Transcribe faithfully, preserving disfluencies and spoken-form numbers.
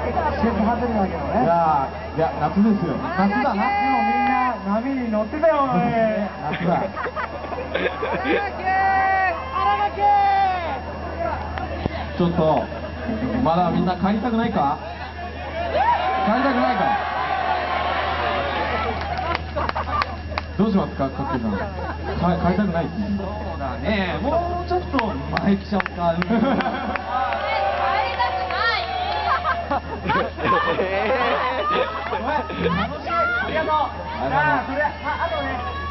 季節外れだけどね。 いやー、いや、夏ですよ。 夏だな。でもみんな波に乗ってたよね。 夏だ。ちょっと、まだみんな帰りたくないか？帰りたくないか？どうしますか、かっけさん。か帰りたくないって。 そうだね。もうちょっと前来ちゃおうか。帰りたくない。ごめん。楽しい。ありがとう。じゃあそれああとね。